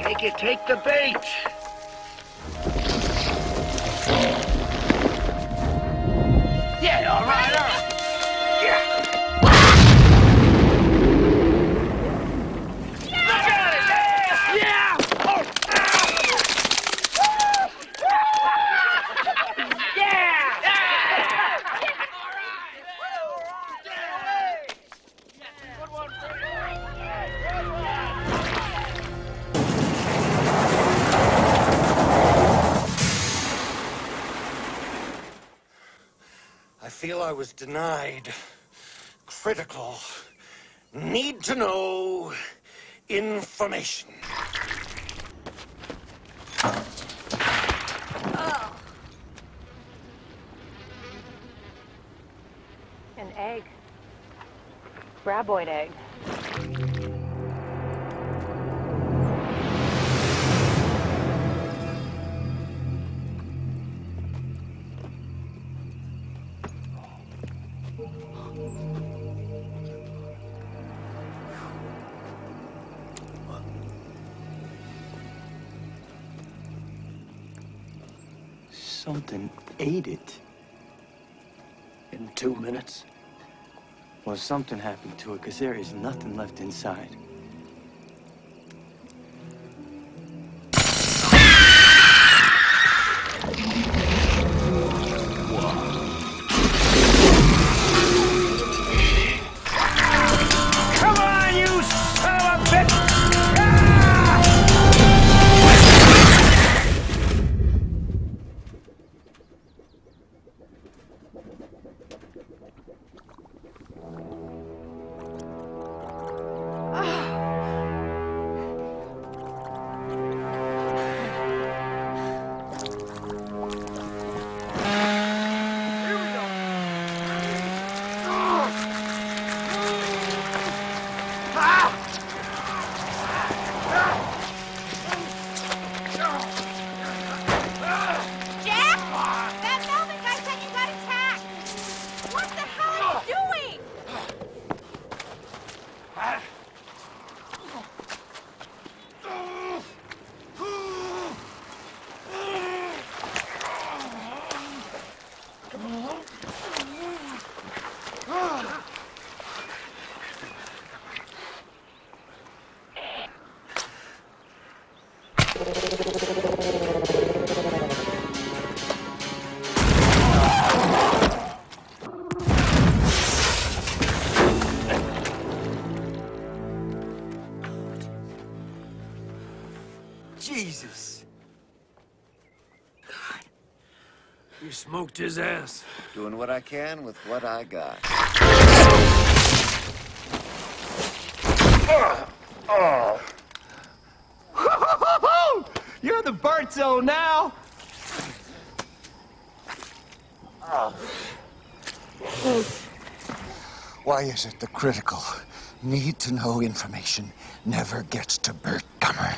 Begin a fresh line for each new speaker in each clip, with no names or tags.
Take it, take the bait! Yeah, all right, all right. Yeah! Look at it! Yeah! Oh! Yeah! Good one, I feel I was denied critical, need-to-know information.
Oh. An egg. Graboid egg.
Something ate it.
In 2 minutes?
Well, something happened to it, because there is nothing left inside.
Come on, you son of a bitch!
Jesus!
God. You smoked his ass.
Doing what I can with what I got.
You're in the burnt zone now!
Why is it the critical, need-to-know information never gets to Bert Gummer?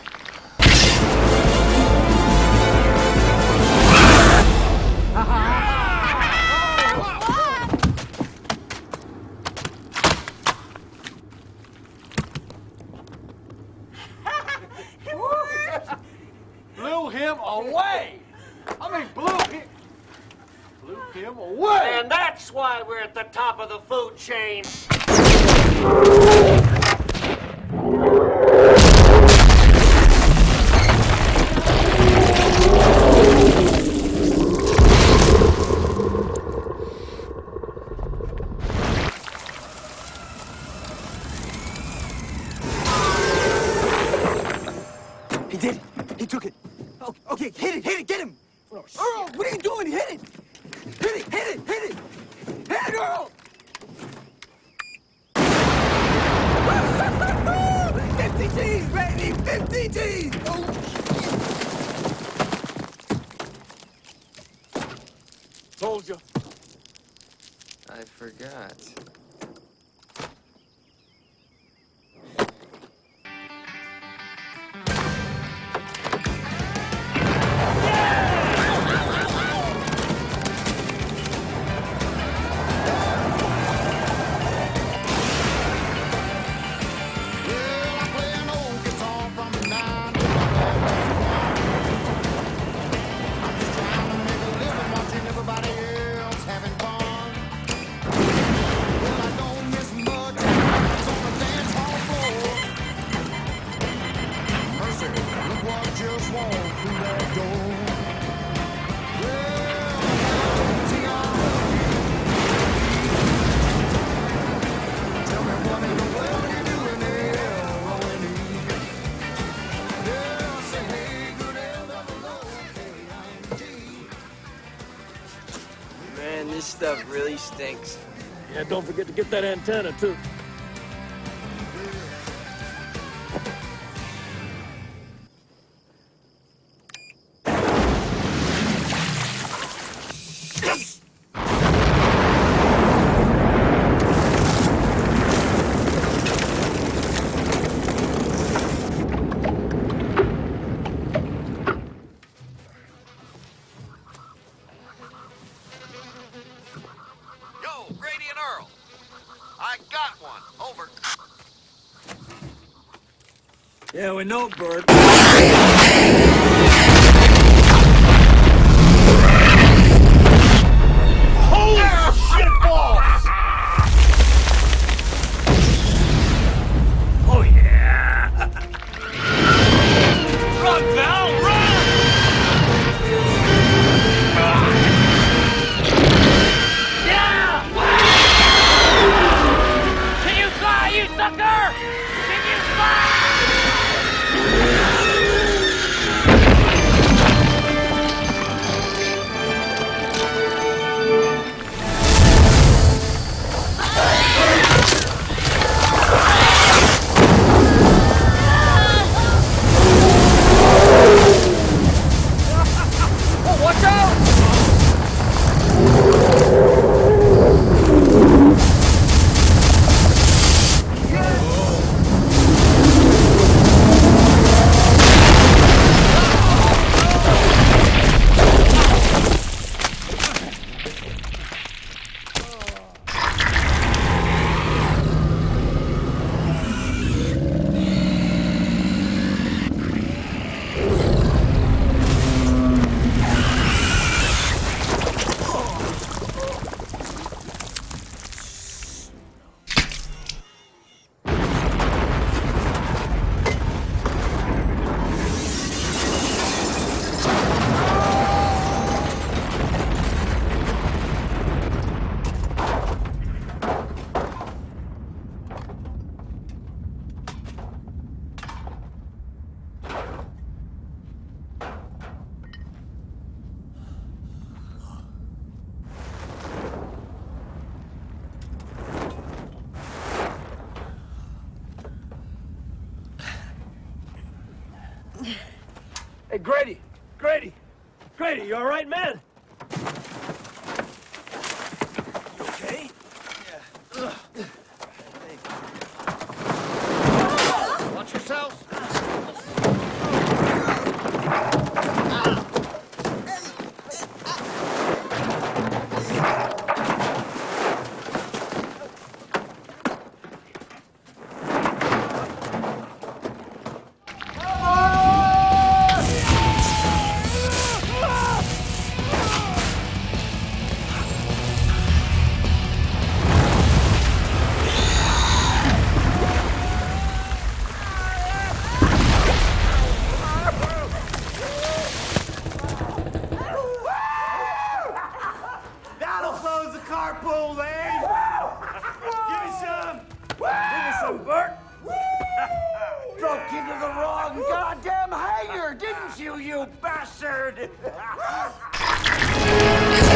Blew him away! I mean, blew him away! And that's why we're at the top of the food chain!
He did it! He took it! Oh, okay, hit it, get him! Earl, what are you doing? Hit it! Hit it! Hit it! Hit it, Earl! 50 G's, baby! 50 G's! Oh.
Told you.
I forgot.
stuff really stinks.
Yeah, don't forget to get that antenna, too. Yeah, we know, Bird.
Holy shit balls!
Oh, yeah!
Run, Val, run! Yeah! Can you fly, you sucker? Can you fly? Watch out!
Hey, Grady! Grady! Grady, you all right, man? You okay? Yeah.
Watch yourselves.
That'll close the carpool lane!
Give me some! Give me some, Bert!
Broke into the wrong goddamn hangar, didn't you, you bastard?